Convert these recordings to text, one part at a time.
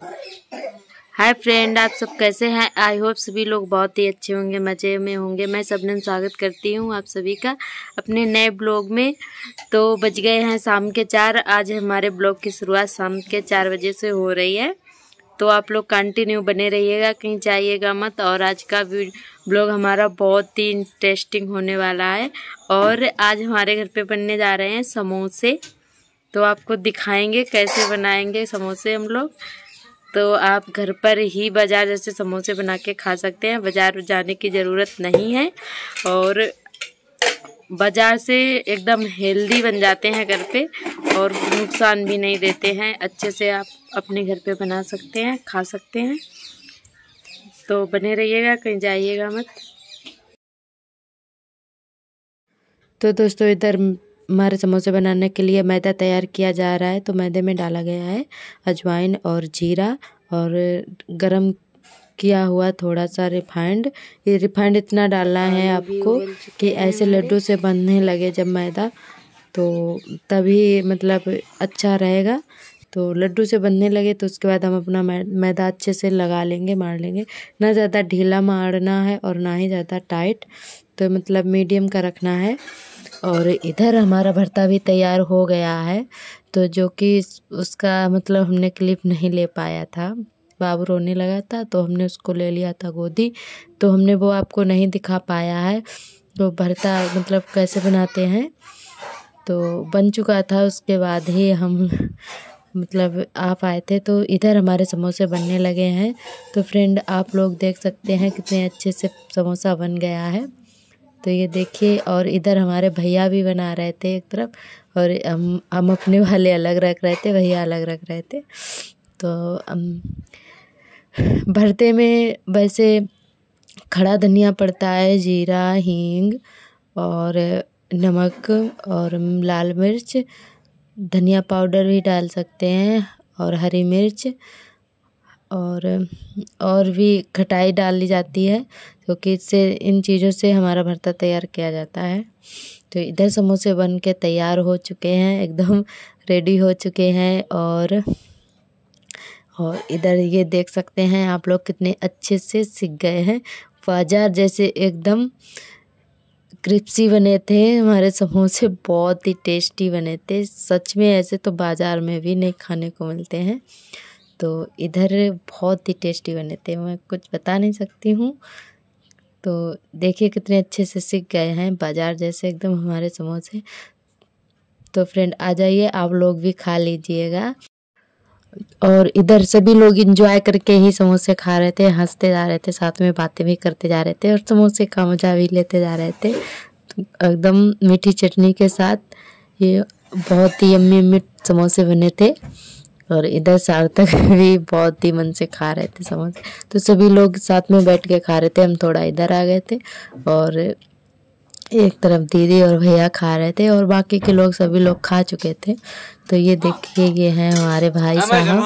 Hi friend, आप सब कैसे हैं? आई होप सभी लोग बहुत ही अच्छे होंगे, मज़े में होंगे। मैं शबनम स्वागत करती हूं आप सभी का अपने नए ब्लॉग में। तो बज गए हैं शाम के 4। आज हमारे ब्लॉग की शुरुआत शाम के 4 बजे से हो रही है। तो आप लोग कंटिन्यू बने रहिएगा, कहीं जाइएगा मत। और आज का ब्लॉग हमारा बहुत ही इंटरेस्टिंग होने वाला है। और आज हमारे घर पे बनने जा रहे हैं समोसे। तो आपको दिखाएंगे कैसे बनाएंगे समोसे हम लोग। तो आप घर पर ही बाज़ार जैसे समोसे बना के खा सकते हैं, बाज़ार जाने की ज़रूरत नहीं है। और बाज़ार से एकदम हेल्दी बन जाते हैं घर पे, और नुकसान भी नहीं देते हैं। अच्छे से आप अपने घर पे बना सकते हैं, खा सकते हैं। तो बने रहिएगा, कहीं जाइएगा मत। तो दोस्तों, इधर हमारे समोसे बनाने के लिए मैदा तैयार किया जा रहा है। तो मैदे में डाला गया है अजवाइन और जीरा और गरम किया हुआ थोड़ा सा रिफाइंड। ये रिफाइंड इतना डालना है आपको कि ऐसे लड्डू से बनने लगे जब मैदा, तो तभी मतलब अच्छा रहेगा। तो लड्डू से बनने लगे तो उसके बाद हम अपना मैदा अच्छे से लगा लेंगे, मार लेंगे। ना ज़्यादा ढीला मारना है और ना ही ज़्यादा टाइट, तो मतलब मीडियम का रखना है। और इधर हमारा भरता भी तैयार हो गया है। तो जो कि उसका मतलब हमने क्लिप नहीं ले पाया था, बाबू रोने लगा था तो हमने उसको ले लिया था गोदी, तो हमने वो आपको नहीं दिखा पाया है। तो भरता मतलब कैसे बनाते हैं तो बन चुका था, उसके बाद ही हम मतलब आप आए थे। तो इधर हमारे समोसे बनने लगे हैं। तो फ्रेंड, आप लोग देख सकते हैं कितने अच्छे से समोसा बन गया है। तो ये देखिए, और इधर हमारे भैया भी बना रहे थे एक तरफ, और हम अपने वाले अलग रख रहे थे, भैया अलग रख रहे थे। तो भरते में वैसे खड़ा धनिया पड़ता है, जीरा, हींग और नमक और लाल मिर्च, धनिया पाउडर भी डाल सकते हैं, और हरी मिर्च, और भी खटाई डाली जाती है, क्योंकि इससे इन चीज़ों से हमारा भरता तैयार किया जाता है। तो इधर समोसे बन के तैयार हो चुके हैं, एकदम रेडी हो चुके हैं। और इधर ये देख सकते हैं आप लोग कितने अच्छे से सिक गए हैं, बाजार जैसे एकदम क्रिस्पी बने थे हमारे समोसे, बहुत ही टेस्टी बने थे। सच में ऐसे तो बाज़ार में भी नहीं खाने को मिलते हैं। तो इधर बहुत ही टेस्टी बने थे, मैं कुछ बता नहीं सकती हूँ। तो देखिए कितने अच्छे से सिक गए हैं, बाज़ार जैसे एकदम हमारे समोसे। तो फ्रेंड, आ जाइए, आप लोग भी खा लीजिएगा। और इधर सभी लोग एंजॉय करके ही समोसे खा रहे थे, हंसते जा रहे थे, साथ में बातें भी करते जा रहे थे और समोसे का मज़ा भी लेते जा रहे थे, एकदम मीठी चटनी के साथ। ये बहुत ही यम्मी यम्मी समोसे बने थे। और इधर सार्थक भी बहुत ही मन से खा रहे थे समोसे। तो सभी लोग साथ में बैठ के खा रहे थे, हम थोड़ा इधर आ गए थे, और एक तरफ दीदी और भैया खा रहे थे, और बाकी के लोग सभी लोग खा चुके थे। तो ये देखिए, ये हैं हमारे भाई साहब,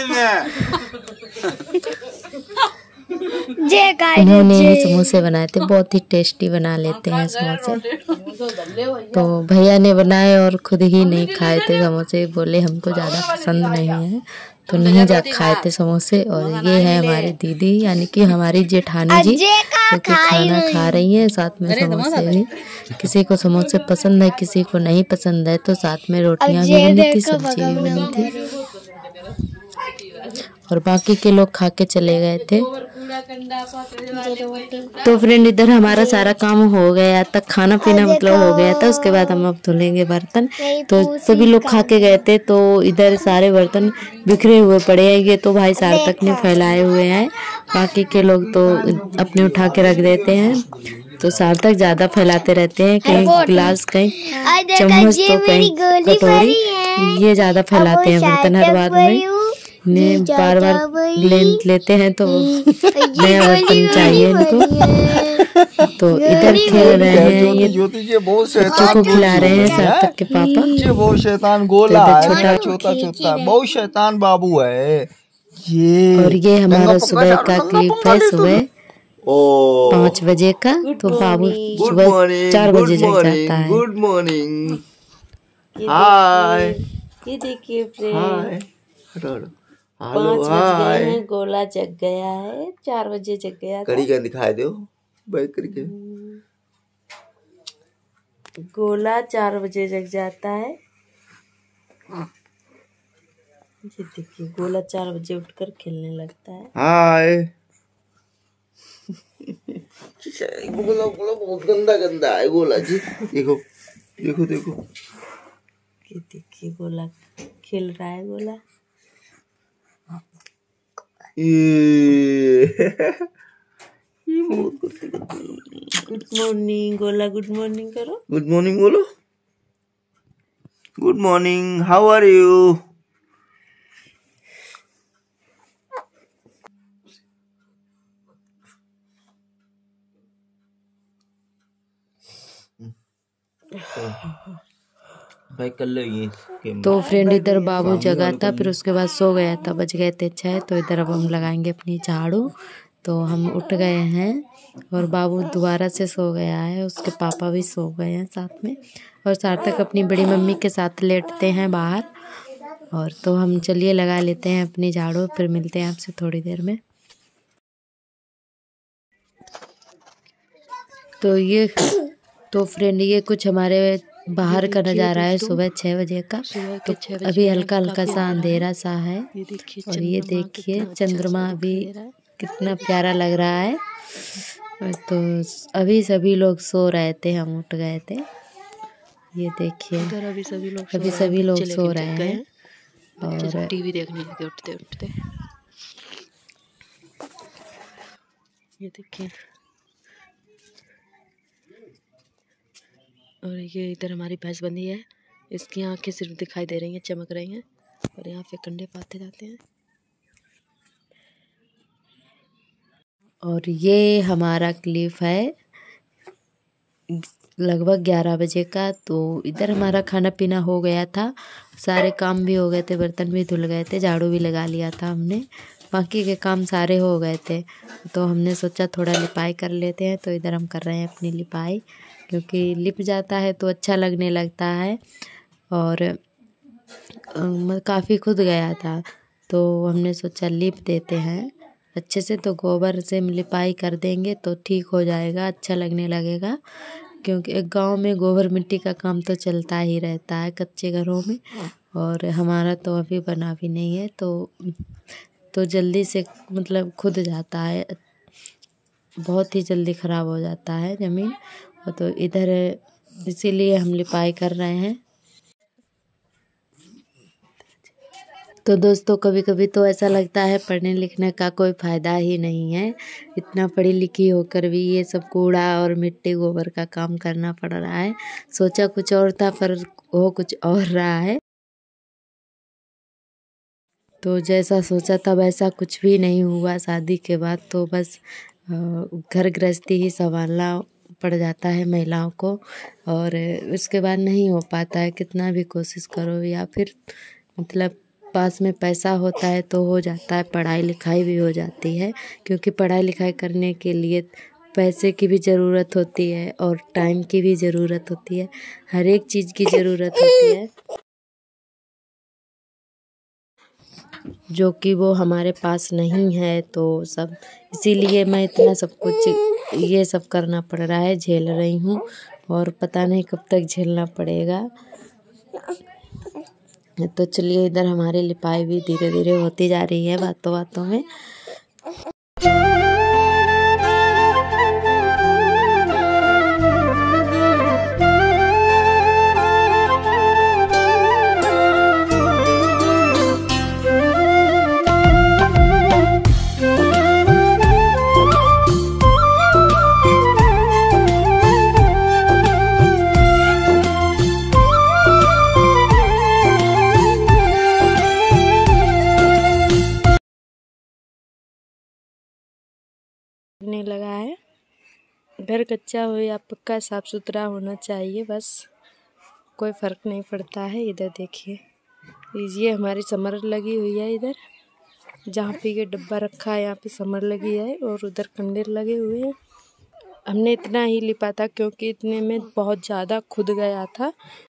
उन्होंने ही समोसे बनाए थे, बहुत ही टेस्टी बना लेते हैं समोसे। तो भैया ने बनाए और खुद ही नहीं खाए थे समोसे, बोले हमको ज़्यादा पसंद नहीं है, तो नहीं खाए थे समोसे। और ये है हमारी दीदी, यानी कि हमारी जेठानी जी, जो कि खाना खा रही हैं, साथ में समोसे भी। किसी को समोसे पसंद है, किसी को नहीं पसंद है। तो साथ में रोटियां भी बनी थी, सब्जी भी बनी थी, और बाकी के लोग खा के चले गए थे। तो फ्रेंड, इधर हमारा सारा काम हो गया था, खाना पीना मतलब हो गया था। उसके बाद हम अब धुलेंगे बर्तन। तो सभी लोग खा के गए थे, तो इधर सारे बर्तन बिखरे हुए पड़े हैं। ये तो भाई सार्थक ने फैलाए हुए हैं, बाकी के लोग तो अपने उठा के रख देते हैं। तो सार्थक ज़्यादा फैलाते रहते हैं, कहीं गिलास, कहीं चम्मच, तो कहीं कटोरी, ये ज़्यादा फैलाते हैं बर्तन हर बार में। बार बार लेते हैं तो नया बर्तन चाहिए इनको। तो इधर खेल रहे हैं, ये बच्चों को खिला रहे हैं सार्थक के पापा। बहुत शैतान गोला है, छोटा छोटा बहुत शैतान बाबू है ये। और ये हमारा सुबह का क्लिप है, सुबह 5 बजे का। तो बाबू सुबह 4 बजे जग जाता है। गुड मॉर्निंग, हाय, ये देखिए फ्रेंड, 5 बज गए हैं, गोला जग गया है, 4 बजे जग गया था। कड़ी का दिखाई दो बैठ करके। गोला 4 बजे जग जाता है। ये देखिए गोला 4 बजे उठकर खेलने लगता है। हाय गोला गोला बहुत गंदा गंदा है गोला जी। देखो देखो देखो, ये देखिए गोला खेल रहा है गोला। गुड मॉर्निंग गोला, गुड मॉर्निंग करो। गुड मॉर्निंग बोलो। Good morning, how are you? भाई कर लो ये। तो फ्रेंड इधर बाबू जगा था, फिर उसके बाद सो गया था, बज गए थे 6। तो इधर अब हम लगाएंगे अपनी झाड़ू। तो हम उठ गए हैं और बाबू दोबारा से सो गया है, उसके पापा भी सो गए हैं साथ में, और सार्थक अपनी बड़ी मम्मी के साथ लेटते हैं बाहर। और तो हम चलिए लगा लेते हैं अपनी झाड़ू, फिर मिलते हैं आपसे थोड़ी देर में। तो फ्रेंड ये कुछ हमारे बाहर का नज़ारा है सुबह 6 बजे का। तो अभी हल्का हल्का सा अंधेरा सा है, और ये देखिए चंद्रमा अभी कितना प्यारा लग रहा है। तो अभी सभी लोग सो रहे थे, हम उठ गए थे। ये देखिए अभी सभी लोग सो रहे हैं और टीवी देखने लगे उठते उठते। ये देखिए, और ये इधर हमारी भैंस बंधी है, इसकी आंखें सिर्फ दिखाई दे रही हैं, चमक रही हैं, और यहाँ पे कंडे पाते जाते हैं। और ये हमारा क्लिप है लगभग 11 बजे का। तो इधर हमारा खाना पीना हो गया था, सारे काम भी हो गए थे, बर्तन भी धुल गए थे, झाड़ू भी लगा लिया था हमने, बाकी के काम सारे हो गए थे। तो हमने सोचा थोड़ा लिपाई कर लेते हैं, तो इधर हम कर रहे हैं अपनी लिपाई, क्योंकि लिप जाता है तो अच्छा लगने लगता है। और काफ़ी खुद गया था, तो हमने सोचा लिप देते हैं अच्छे से। तो गोबर से लिपाई कर देंगे तो ठीक हो जाएगा, अच्छा लगने लगेगा, क्योंकि एक गांव में गोबर मिट्टी का काम तो चलता ही रहता है कच्चे घरों में। और हमारा तो अभी बना भी नहीं है, तो जल्दी से मतलब खुद जाता है, बहुत ही जल्दी ख़राब हो जाता है ज़मीन। तो इधर इसीलिए हम लिपाई कर रहे हैं। तो दोस्तों कभी कभी तो ऐसा लगता है पढ़ने लिखने का कोई फ़ायदा ही नहीं है, इतना पढ़ी लिखी होकर भी ये सब कूड़ा और मिट्टी गोबर का काम करना पड़ रहा है। सोचा कुछ और था पर हो कुछ और रहा है। तो जैसा सोचा था वैसा कुछ भी नहीं हुआ। शादी के बाद तो बस घर गृहस्थी ही संभालना पड़ जाता है महिलाओं को, और उसके बाद नहीं हो पाता है, कितना भी कोशिश करो, या फिर मतलब पास में पैसा होता है तो हो जाता है, पढ़ाई लिखाई भी हो जाती है, क्योंकि पढ़ाई लिखाई करने के लिए पैसे की भी ज़रूरत होती है और टाइम की भी ज़रूरत होती है, हर एक चीज़ की ज़रूरत होती है, जो कि वो हमारे पास नहीं है। तो सब इसीलिए मैं इतना सब कुछ ये सब करना पड़ रहा है, झेल रही हूँ, और पता नहीं कब तक झेलना पड़ेगा। तो चलिए इधर हमारी लिपाई भी धीरे धीरे होती जा रही है बातों बातों में। लगने लगा है, घर कच्चा हो या पक्का साफ सुथरा होना चाहिए, बस कोई फ़र्क नहीं पड़ता है। इधर देखिए ये हमारी समर लगी हुई है, इधर जहाँ पे ये डब्बा रखा है यहाँ पे समर लगी है, और उधर कंडे लगे हुए हैं। हमने इतना ही लिपा था क्योंकि इतने में बहुत ज़्यादा खुद गया था,